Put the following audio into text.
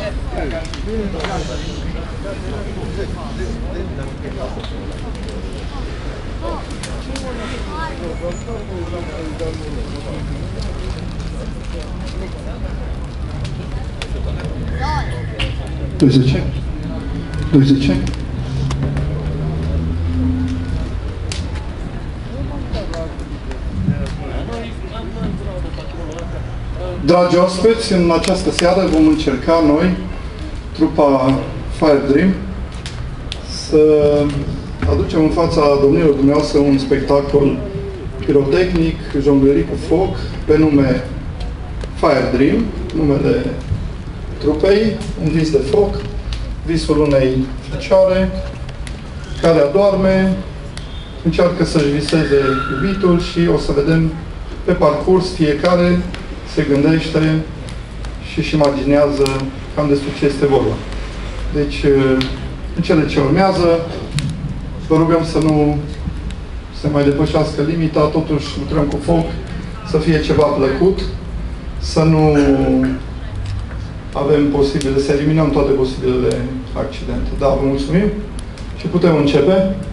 Dois-10. Dragi oaspeți, în această seară vom încerca noi, trupa Fire Dream, să aducem în fața domnilor dumneavoastră un spectacol pirotehnic, jonglerii cu foc, pe nume Fire Dream, numele trupei, un vis de foc, visul unei fecioare care adorme, încearcă să-și viseze iubitul și o să vedem pe parcurs fiecare se gândește și își imaginează cam despre ce este vorba. Deci, în cele ce urmează, vă rugăm să nu se mai depășească limita, totuși lucrăm cu foc, să fie ceva plăcut, să nu avem posibile, să eliminăm toate posibilele accidente. Da, vă mulțumim și putem începe.